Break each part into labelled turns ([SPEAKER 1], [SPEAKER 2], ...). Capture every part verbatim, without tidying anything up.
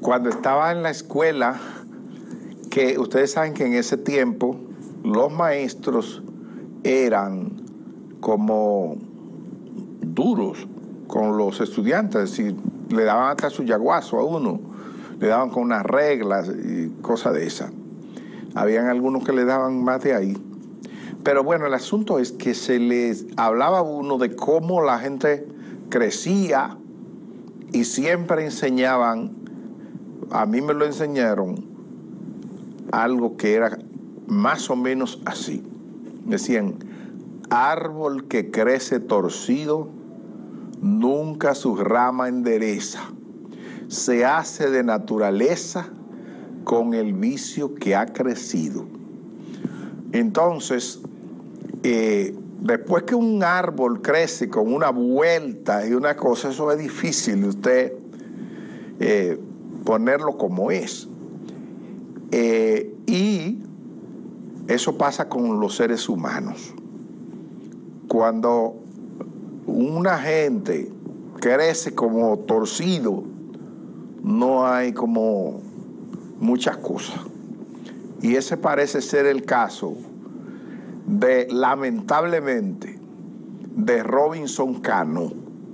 [SPEAKER 1] cuando estaba en la escuela, que ustedes saben que en ese tiempo los maestros eran como duros con los estudiantes, es decir, le daban hasta su yaguazo a uno, le daban con unas reglas y cosas de esas. Habían algunos que le daban más de ahí. Pero bueno, el asunto es que se les hablaba a uno de cómo la gente crecía y siempre enseñaban, a mí me lo enseñaron, algo que era más o menos así. Decían, árbol que crece torcido, nunca su rama endereza. Se hace de naturaleza con el vicio que ha crecido. Entonces, eh, después que un árbol crece con una vuelta y una cosa, eso es difícil de usted eh, ponerlo como es. Eh, y eso pasa con los seres humanos. Cuando una gente crece como torcido, no hay como muchas cosas. Y ese parece ser el caso de, lamentablemente, de Robinson Cano,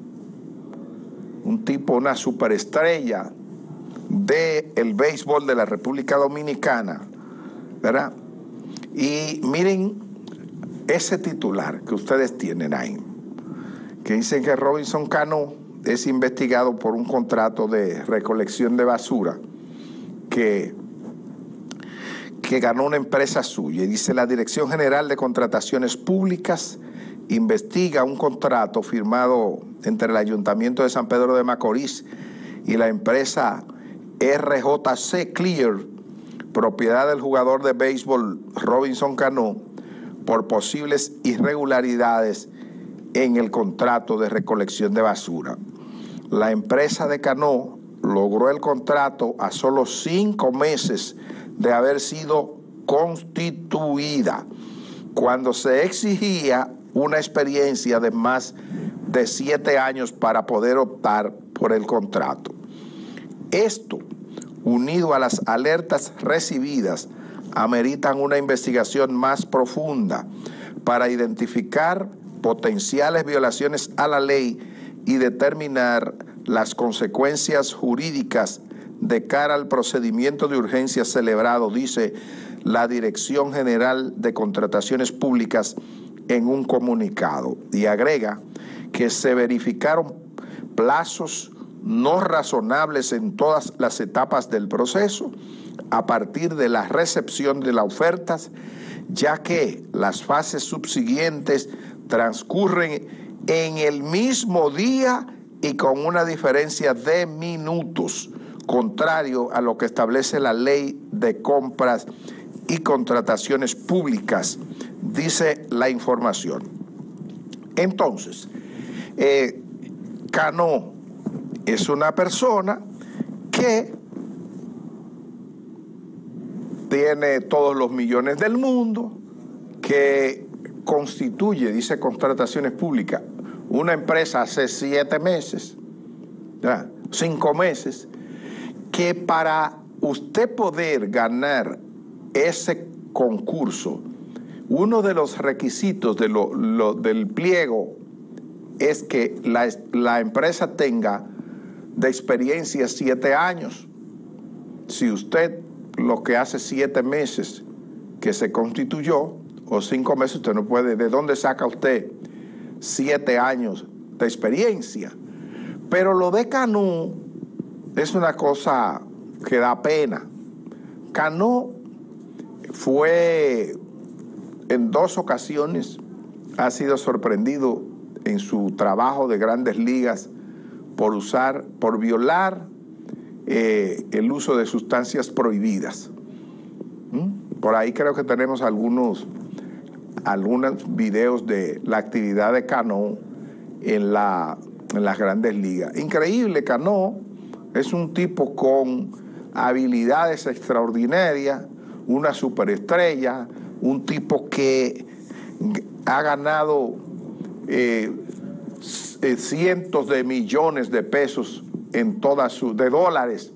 [SPEAKER 1] un tipo, una superestrella del béisbol de la República Dominicana, ¿verdad? Y miren ese titular que ustedes tienen ahí, que dicen que Robinson Cano es investigado por un contrato de recolección de basura que, que ganó una empresa suya. Y dice, la Dirección General de Contrataciones Públicas investiga un contrato firmado entre el Ayuntamiento de San Pedro de Macorís y la empresa R J C Clear, propiedad del jugador de béisbol Robinson Cano, por posibles irregularidades en el contrato de recolección de basura. La empresa de Cano logró el contrato a solo cinco meses de haber sido constituida, cuando se exigía una experiencia de más de siete años para poder optar por el contrato. Esto, unido a las alertas recibidas, ameritan una investigación más profunda para identificar potenciales violaciones a la ley y determinar las consecuencias jurídicas de cara al procedimiento de urgencia celebrado, dice la Dirección General de Contrataciones Públicas en un comunicado. Y agrega que se verificaron plazos no razonables en todas las etapas del proceso a partir de la recepción de las ofertas, ya que las fases subsiguientes transcurren en el mismo día y con una diferencia de minutos, contrario a lo que establece la Ley de Compras y Contrataciones Públicas, dice la información. Entonces, eh, Cano es una persona que tiene todos los millones del mundo, que constituye, dice Contrataciones Públicas, una empresa hace siete meses, ¿ya? cinco meses, que para usted poder ganar ese concurso, uno de los requisitos de lo, lo, del pliego es que la, la empresa tenga de experiencia siete años. Si usted lo que hace siete meses que se constituyó, o cinco meses, usted no puede. ¿De dónde saca usted siete años de experiencia? Pero lo de Cano es una cosa que da pena. Cano fue en dos ocasiones, ha sido sorprendido en su trabajo de Grandes Ligas por usar, por violar eh, el uso de sustancias prohibidas. ¿Mm? Por ahí creo que tenemos algunos, algunos videos de la actividad de Cano en, la, en las Grandes Ligas. Increíble, Cano es un tipo con habilidades extraordinarias, una superestrella, un tipo que ha ganado eh, cientos de millones de pesos en todas sus, de dólares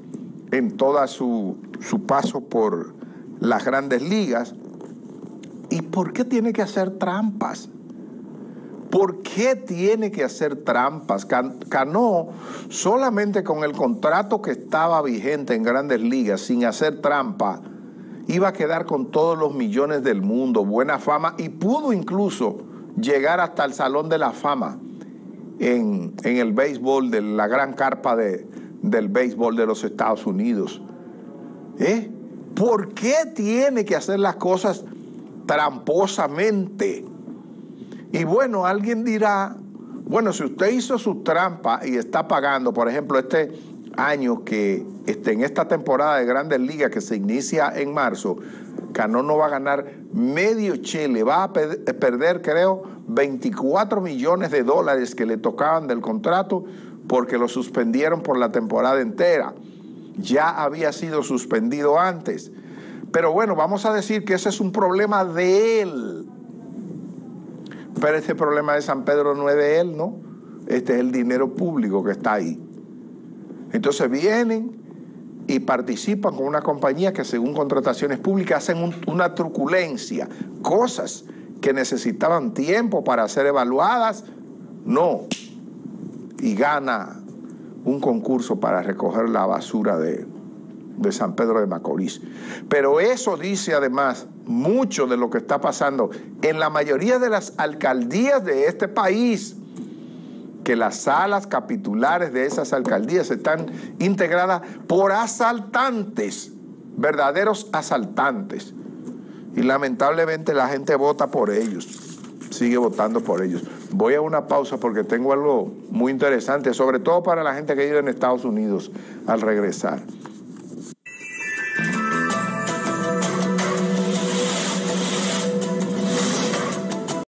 [SPEAKER 1] en toda su, su paso por las grandes ligas. ¿Y por qué tiene que hacer trampas? ¿Por qué tiene que hacer trampas? Cano, solamente con el contrato que estaba vigente en Grandes Ligas, sin hacer trampa, iba a quedar con todos los millones del mundo, buena fama, y pudo incluso llegar hasta el Salón de la Fama en, en el béisbol, de la gran carpa de, del béisbol de los Estados Unidos. ¿Eh? ¿Por qué tiene que hacer las cosas tramposamente? Y bueno, alguien dirá, bueno, si usted hizo su trampa y está pagando, por ejemplo, este año que este, en esta temporada de Grandes Ligas que se inicia en marzo, Cano no va a ganar medio chele, va a pe- perder, creo, veinticuatro millones de dólares que le tocaban del contrato porque lo suspendieron por la temporada entera. Ya había sido suspendido antes. Pero bueno, vamos a decir que ese es un problema de él. Pero ese problema de San Pedro no es de él, ¿no? Este es el dinero público que está ahí. Entonces vienen y participan con una compañía que según contrataciones públicas hacen un, una truculencia, cosas que necesitaban tiempo para ser evaluadas, no. Y gana un concurso para recoger la basura de, de San Pedro de Macorís. Pero eso dice además mucho de lo que está pasando en la mayoría de las alcaldías de este país, que las salas capitulares de esas alcaldías están integradas por asaltantes, verdaderos asaltantes. Y lamentablemente la gente vota por ellos, sigue votando por ellos. Voy a una pausa porque tengo algo muy interesante, sobre todo para la gente que vive en Estados Unidos al regresar.